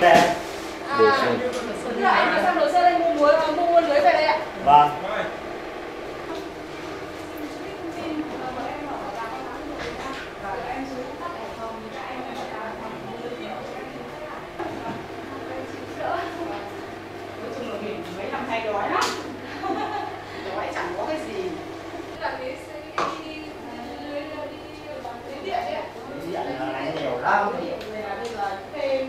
Sang đồ xe đây mua lưới về đây ạ. Vâng. Mấy năm hay đói lắm. Đói chẳng có cái gì. Là cái đi điện đấy ạ. Điện là này nhiều lắm. Bây giờ thêm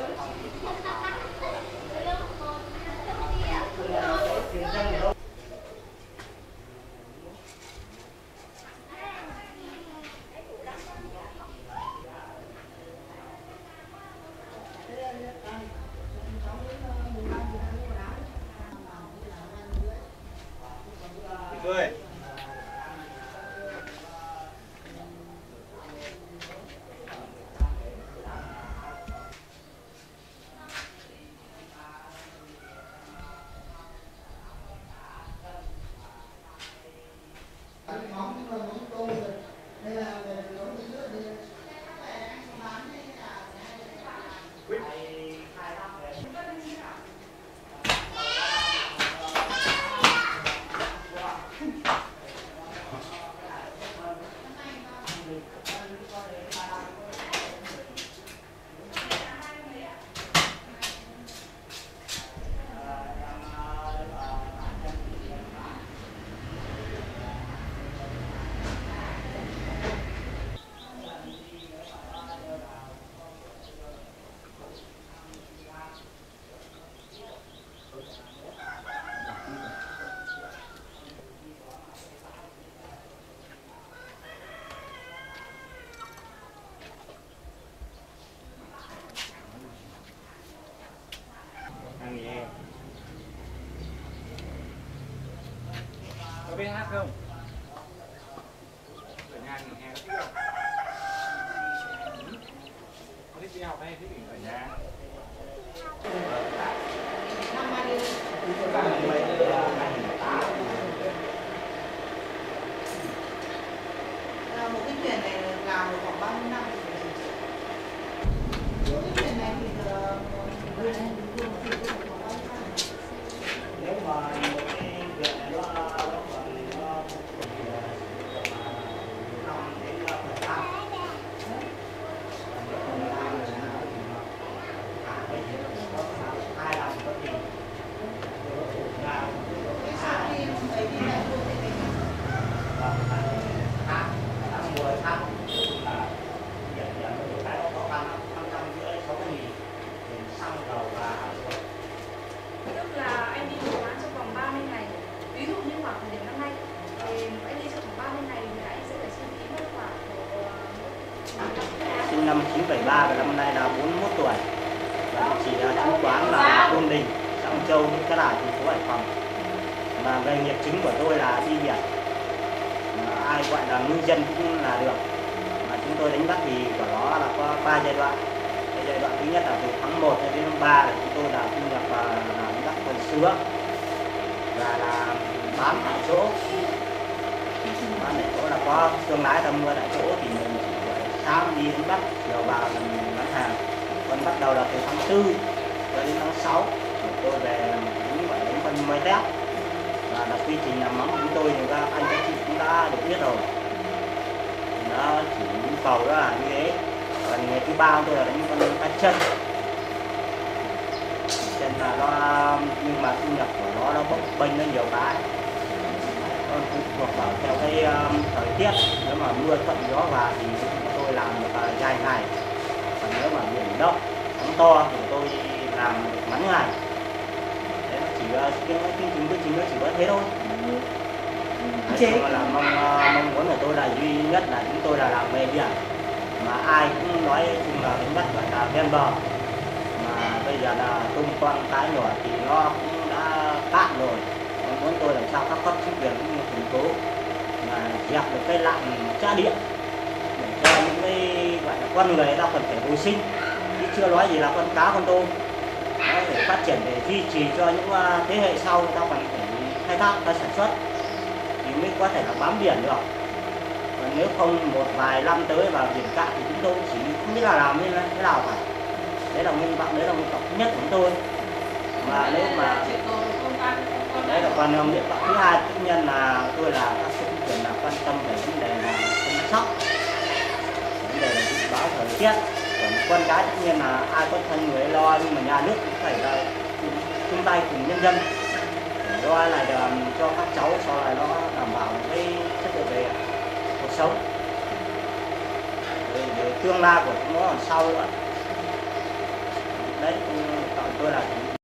ơi. Có biết hát không? Ở nhà nghỉ hè có thích không? Có thích đi học hay thích ở nhà? một cái thuyền này làm được khoảng bao nhiêu năm? Cái thuyền này thì Nếu mà một cái việc này nó sinh năm 1973 và năm nay là 41 tuổi. Và chỉ là chứng quán là Côn Đình, xã Hồng Châu, Cát Hải, thành phố Hải Phòng. Và nghề nghiệp chính của tôi là đi biển. Ai gọi là ngư dân cũng là được. Mà chúng tôi đánh bắt thì của nó là có 3 giai đoạn. Cái giai đoạn thứ nhất là từ tháng 1 đến tháng 3 là chúng tôi là thu nhập và đánh bắt con sứa và là bán tại chỗ. Bán tại chỗ là có thương lái ta mua tại chỗ thì mình sáng đi đánh bắt, chiều vào mình bán hàng. Còn bắt đầu là từ tháng 4 cho đến tháng 6 tôi về đánh gọi đánh con mây tép. Và là quy trình làm mắm của chúng tôi thì các anh các chị cũng đã được biết rồi. Nó chỉ nhu cầu đó là như thế. Còn nghề thứ ba của tôi là đánh con cá chân. Chân là nó, nhưng mà thu nhập của nó bấp bênh nó nhiều cái. Nó phụ thuộc vào theo cái thời tiết. Nếu mà mưa thuận gió vào thì tôi làm được dài ngày. Còn nếu mà biển động sóng to thì tôi làm được ngắn ngày. Đấy, nó chỉ cái chính nó chỉ có thế thôi. Là mong muốn của tôi là duy nhất là chúng tôi là làm nghề biển, mà ai cũng nói chung là đánh bắt gọi là ven bờ, mà bây giờ là tôm con cái nhỏ thì nó cũng đã cạn rồi. Mong muốn tôi làm sao các cấp chính quyền cũng như thành phố mà dẹp được cái lạm tra điện để cho những cái gọi là con người ta còn phải hồi sinh, chứ chưa nói gì là con cá con tôm. Đó, để phát triển, để duy trì cho những thế hệ sau ta còn phải khai thác, ta sản xuất thì mới có thể là bám biển được. Còn nếu không một vài năm tới vào biển cạn thì chúng tôi chỉ không biết là làm như thế nào cả. Đấy là nguyện vọng, đấy là nguyện vọng thứ nhất của chúng tôi. Mà nếu mà đấy là còn nguyện vọng thứ hai, tất nhiên là tôi là các chính quyền là quan tâm về vấn đề là chăm sóc, vấn đề là dự báo thời tiết. Còn con cái tất nhiên là ai có thân người lo, nhưng mà nhà nước cũng phải là chung tay cùng nhân dân để lo lại cho các cháu sau này nó đảm bảo cái chất lượng về cuộc sống, để tương lai của chúng nó làm sao nữa. Đấy, tôi là